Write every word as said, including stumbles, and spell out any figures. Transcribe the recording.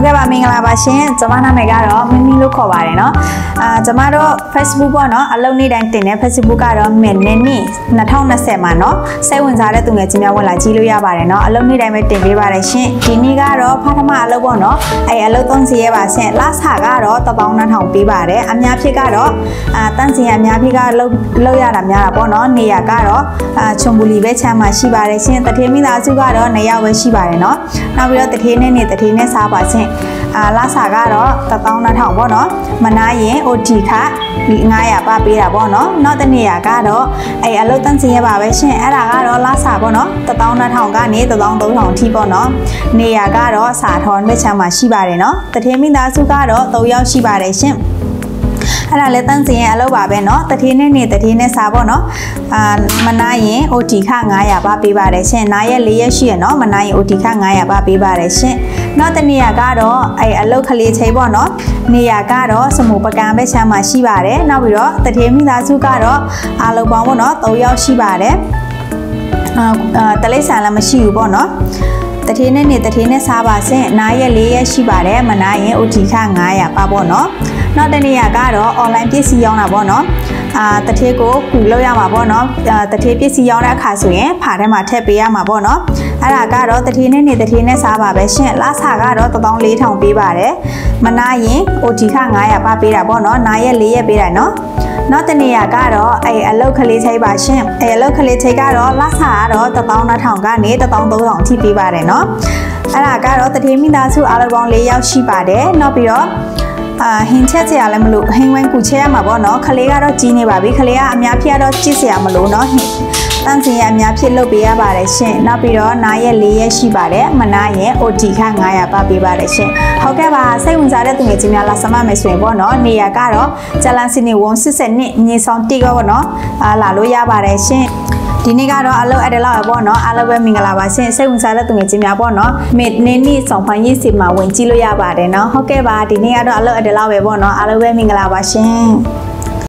ကဲ့ပါမင်္ဂလာပါရှင်ကျွန်မနာမည်ကတော့မင်းမီလို့ခေါ်ပါတယ်เนาะအာကျွန်မတို့ Facebook ပေါ့เนาะအလုံးနေ့တိုင်းတင်တဲ့ Facebook ကတော့မင်းနေ့နေ့၂၀၂၀မှာเนาะစိတ်ဝင်စားတဲ့သူငယ်ချင်းများဝင်လာကြည့်လို့ရပါတယ်เนาะအလုံးနေ့တိုင်းပဲတင်ပေးပါတယ်ရှင်ဒီနေ့ကတော့ဖထမအလုံးပေါ့เนาะအဲအလုံးသုံးစီရဲပါရှင်လဆာကတော့တစ်ပေါင်းနှစ်ထောင်ပေးပါတယ်အများဖြစ်ကတော့အာတန့်စင်အများဖြစ်ကလုံးလုံးရတာများတာပေါ့เนาะနေရကတော့အာချွန်ပူလီပဲချမ်းမှာရှိပါတယ်ရှင်တထေးမိသားစုကတော့နှစ်ယောက်ပဲရှိပါတယ်เนาะနောက်ပြီးတော့တထေးနဲ့နေတထေးနဲ့စားပါရှင်အာလာစာကတော့တစ်ပေါင်းနှစ်ထောင်ပေါ့နော်မနာရင် အို တီ ခငါးရာပါပေးတာပေါ့နော်နောက်တစ်နေရာကတော့အဲအလုတ်တန်းစင်ရပါပဲရှင်အဲ့ဒါကတော့လာစာပေါ့နော်တစ်ပေါင်းနှစ်ထောင်ကနေတစ်ပေါင်းသုံးထောင်ထိပေါ့နော်နေရာကတော့စာထောင်းဘက်ချမ်းမှာရှိပါတယ်နော်တထေးမိသားစုကတော့သုံးယောက်ရှိပါတယ်ရှင်အဲ့ဒါလည်းတန်းစင်ရဲ့အလုပ်ပါပဲเนาะတထေးနဲ့နေတထေးနဲ့စားပေါ့เนาะအာမနာရင် အို တီ ခငါးရာပါပေးပါတယ်ရှင်နားရက်လေးရက်ရှိရเนาะမနာရင် အို တီ ခငါးရာပါပေးပါတယ်ရှင်နောက်တနေရာကတော့အဲအလုပ်ကလေးချိန်ပေါ့เนาะနေရာကတော့စမူပကံပဲချမ်းမှာရှိပါတယ်နောက်ပြီးတော့တထေးမိသားစုကတော့အလုပ်ပေါင်းပေါ့เนาะသုံးယောက်ရှိပါတယ်အာတလိပ်ဆန်လည်းမရှိဘူးပေါ့เนาะတထေးနဲ့နေတထေးနဲ့စားပါရှင်နားရက်လေးရက်ရှိပါတယ်မနာရင် အို တီ ခငါးရာပါပေါ့เนาะနောက်တနေရာကတော့ online ပစ္စည်းရောင်းတာပေါ့နော်အာတထေးကိုကူလောက်ရမှာပေါ့နော်အာတထေးပစ္စည်းရောင်းတဲ့အခါဆိုရင်ဖာထဲမှာထည့်ပေးရမှာပေါ့နော်အဲ့ဒါကတော့တထေးနဲ့နေတထေးနဲ့စားပါပဲရှင်လဆာကတော့တစ်ပေါင်းလေးထောင်ပေးပါတယ်မနာရင် အို တီ ခငါးရာပါပေးတာပေါ့နော်နားရက်လေးရက်ပေးတာနော်နောက်တနေရာကတော့အဲအလုတ်ကလေးချိတ်ပါရှင်အဲအလုတ်ကလေးချိတ်ကတော့လဆာကတော့တစ်ပေါင်းနှစ်ထောင်ကနေတစ်ပေါင်းသုံးထောင်အထိပေးပါတယ်နော်အဲ့ဒါကတော့တထေးမိသားစုအားလုံးပေါင်းလေးယောက်ရှိပါတယ်နောက်ပြီးတော့အာဟင်းချက်စရာလည်းမလို့ဟင်းဝိုင်းကူချက်ရမှာပေါ့နော်ခလေးကတော့ကြီးနေပါပြီခလေးကအများဖြစ်တော့ကြည့်စရာမလို့နော်တန်းစင်ရအများဖြစ်လုပ်ပေးရပါတယ်ရှင်နောက်ပြီးတော့နားရက်လေးရက်ရှိပါတယ်မနာရင် အို တီ ခငါးရာပါပေးပါတယ်ရှင်ဟုတ်ကဲ့ပါစိတ်ဝင်စားတဲ့သူငယ်ချင်းများလာစမမယ်ဆိုရင်ပေါ့နော်နေရာကတော့ဂျလန်စင်နီဝန်စစ်စနစ်မြေဆောင်တိကောပေါ့နော်အာလာလို့ရပါတယ်ရှင်ဒီနေ့ကတော့အလုပ်အတလောက်ပဲပေါ့နော်အားလုံးပဲမင်္ဂလာပါရှင်စိတ်ဝင်စားတဲ့သူငယ်ချင်းများပေါ့နော်မေနေ့နေ့ဆောင်ဖန်ရေးစီမှာဝင်ကြည့်လို့ရပါတယ်နော်ဟုတ်ကဲ့ပါဒီနေ့ကတော့အလုပ်အတလောက်ပဲပေါ့နော်အားလုံးပဲမင်္ဂလာပါရှင်